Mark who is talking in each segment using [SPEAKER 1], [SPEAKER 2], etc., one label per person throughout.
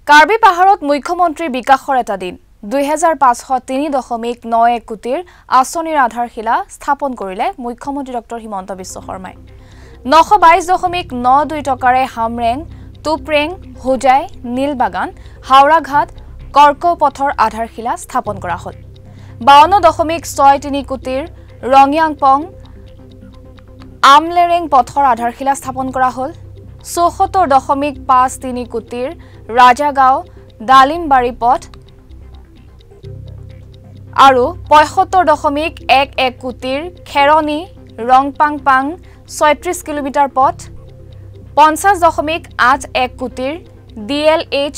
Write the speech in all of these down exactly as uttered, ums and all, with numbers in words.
[SPEAKER 1] কাৰ্বি পাহাৰত মুখ্যমন্ত্ৰী বিকাশৰ এটা দিন দুই হাজাৰ পাঁচশ তিনি দশমিক ন এক কোটিৰ আঁচনিৰ আধাৰশিলা স্থাপন কৰিলে মুখ্যমন্ত্ৰী ডক্টৰ হিমন্ত বিশ্ব শৰ্মাই নশ বাইশ দশমিক ন দুই টকাৰে হামৰেং টুপৰেং হোজাই নীলবাগান হাওৰাঘাট কৰ্কৌ পথৰ আধাৰশিলা স্থাপন কৰা হ'ল বাৱন্ন দশমিক ছয় তিনি কোটিৰ ৰঙিয়াংপং আমলেৰেং পথৰ আধাৰশিলা স্থাপন কৰা হ'ল চৌসত্তৰ দশমিক পাঁচ তিনি কোটিৰ ৰাজাগাঁও ডালিমবাৰী পথ আৰু পঁয়সত্তৰ দশমিক এক এক কোটিৰ খেৰণী ৰংপাংপাং ছয়ত্ৰিশ কিলোমিটাৰ পথ পঞ্চাছ দশমিক আঠ এক কোটিৰ D L H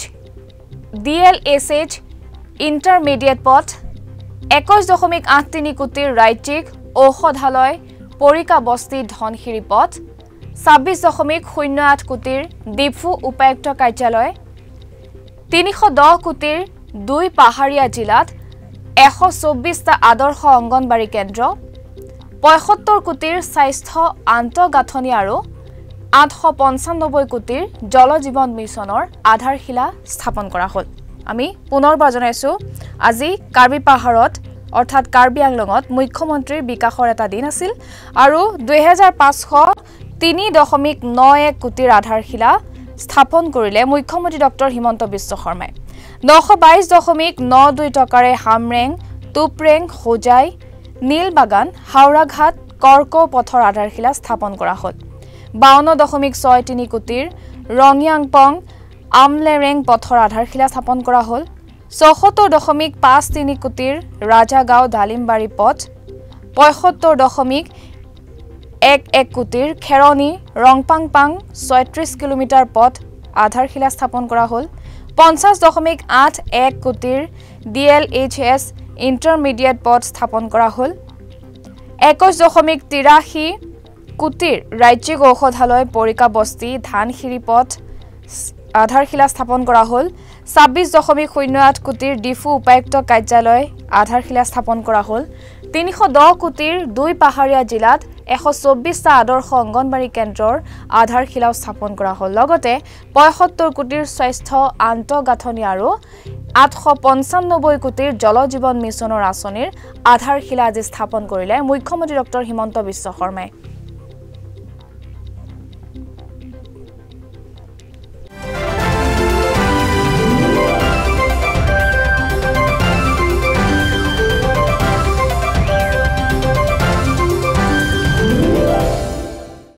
[SPEAKER 1] D L S H intermediate পথ একৈশ দশমিক আঠ তিনি কোটিৰ ৰাজ্যিক ঔষধালয় পৰিকা বস্তি ধনশিৰি পথ ছাব্বিশ দশমিক শূন্য আঠ কোটিৰ ডিফু উপায়ুক্ত কাৰ্যালয় তিনিশ দহ কোটিৰ দুই পাহাৰীয়া জিলাত এশ চৌব্বিশটা আদৰ্শ অংগনবাড়ী কেন্দ্ৰ পঁয়সত্তৰ কোটিৰ স্বাস্থ্য আন্তঃগাঁথনি আৰু আঠশ পঞ্চানব্বৈ কোটিৰ জল জীৱন মিছনৰ আধাৰশিলা স্থাপন কৰা হ'ল আমি পুনৰবাৰ জনাইছো আজি কাৰ্বি পাহাৰত অৰ্থাৎ কাৰ্বি আংলঙত মুখ্যমন্ত্ৰীৰ বিকাশৰ এটা দিন আছিল আৰু দুই হাজাৰ পাঁচশ তিনি দশমিক ন এক কোটিৰ আধাৰশিলা স্থাপন কৰিলে মুখ্যমন্ত্ৰী ডক্টৰ হিমন্ত বিশ্ব শৰ্মাই নশ বাইশ দশমিক ন দুই টকাৰে হামৰেং টুপৰেং হোজাই নীলবাগান হাওৰাঘাট কৰ্কৌ পথৰ আধাৰশিলা স্থাপন কৰা হ'ল বাৱন্ন দশমিক ছয় তিনি কোটিৰ ৰঙিয়াংপং আমলেৰেং পথৰ আধাৰশিলা স্থাপন কৰা হ'ল চৌসত্তৰ দশমিক পাঁচ তিনি কোটিৰ ৰাজাগাঁও ডালিমবাৰী পথ পঁয়সত্তৰ দশমিক এক এক কোটিৰ খেৰণী ৰংপাংপাং ছয়ত্ৰিশ কিলোমিটাৰ পথ আধাৰশিলা স্থাপন কৰা হ'ল পঞ্চাছ দশমিক আঠ এক কোটিৰ D L H S intermediate পথ স্থাপন কৰা হ'ল একৈশ দশমিক তিৰাশী কোটিৰ ৰাজ্যিক ঔষধালয় পৰিকা বস্তি ধানশিৰি পথ আধাৰশিলা স্থাপন কৰা হ'ল ছাব্বিশ দশমিক শূন্য আঠ কোটিৰ ডিফু উপায়ুক্ত কাৰ্যালয় আধাৰশিলা স্থাপন কৰা হ'ল তিনিশ দহ কোটিৰ দুই পাহাৰীয়া জিলাত এশ চৌব্বিশটা আদৰ্শ অংগনবাড়ী কেন্দ্ৰৰ আধাৰশিলাও স্থাপন কৰা হ'ল লগতে পঁয়সত্তৰ কোটিৰ স্বাস্থ্য আন্তঃগাঁথনি আৰু আঠশ পঞ্চানব্বৈ কোটিৰ জল জীৱন মিছনৰ আঁচনিৰ আধাৰশিলা আজি স্থাপন কৰিলে মুখ্যমন্ত্ৰী ডক্টৰ হিমন্ত বিশ্ব শৰ্মাই